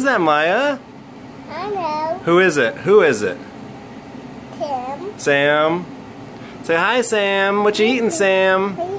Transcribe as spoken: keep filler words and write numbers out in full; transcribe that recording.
is that, Maya? I know. Who is it? Who is it? Tim. Sam. Say hi, Sam. What you eating, Sam?